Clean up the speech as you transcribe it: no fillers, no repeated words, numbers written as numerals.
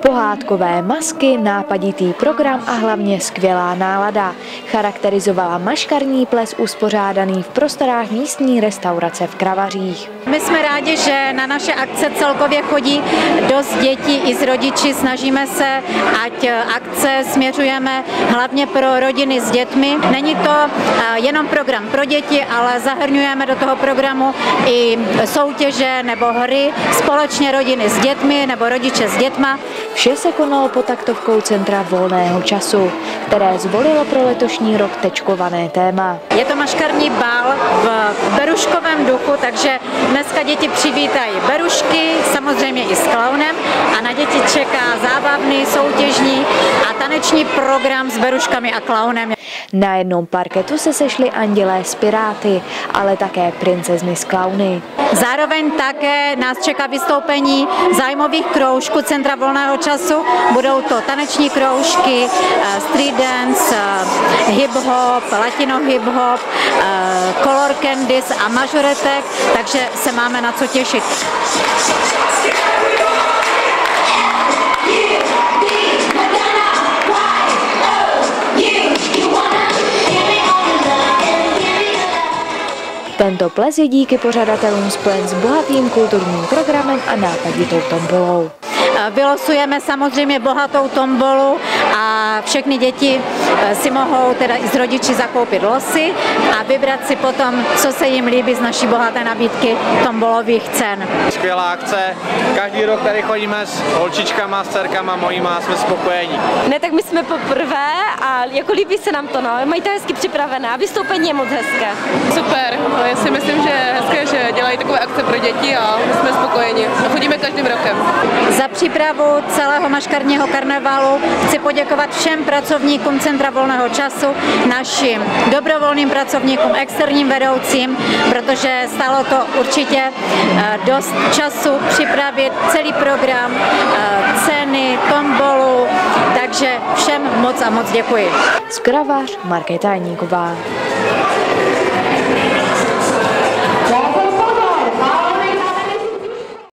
Pohádkové masky, nápaditý program a hlavně skvělá nálada charakterizovala maškarní ples uspořádaný v prostorách místní restaurace v Kravařích. My jsme rádi, že na naše akce celkově chodí dost dětí i s rodiči. Snažíme se, ať akce směřujeme hlavně pro rodiny s dětmi. Není to jenom program pro děti, ale zahrnujeme do toho programu i soutěže nebo hry společně rodiny s dětmi nebo rodiče s dětma. Vše se konalo pod taktovkou Centra volného času, které zvolilo pro letošní rok tečkované téma. Je to maškarní bál v beruškovém duchu, takže dneska děti přivítají berušky, samozřejmě i s klaunem, a na děti čeká zábavný, soutěžní a taneční program s beruškami a klaunem. Na jednom parketu se sešli andělé s piráty, ale také princezny s klauny. Zároveň také nás čeká vystoupení zájmových kroužků Centra volného času. Budou to taneční kroužky, street dance, hip-hop, latino hip-hop, color candies a mažoretek, takže se máme na co těšit. Tento ples je díky pořadatelům spojen s bohatým kulturním programem a nápaditou tombolou. Vylosujeme samozřejmě bohatou tombolu a všechny děti si mohou teda i s rodiči zakoupit losy a vybrat si potom, co se jim líbí z naší bohaté nabídky tombolových cen. Skvělá akce, každý rok tady chodíme s holčičkama, s dcerkama mojíma a jsme spokojení. Ne, tak my jsme poprvé a jako líbí se nám to, no, mají to hezky připravené a vystoupení je moc hezké. Super, já si myslím, že je hezké, že dělají takové akce pro děti a my jsme spokojeni. Chodíme každým rokem. Za přípravu celého maškarního karnevalu chci poděkovat všem pracovníkům Centra volného času, našim dobrovolným pracovníkům, externím vedoucím, protože stálo to určitě dost času připravit celý program, ceny, tombolu, takže všem moc a moc děkuji. Z Kravař Markéta Janíková.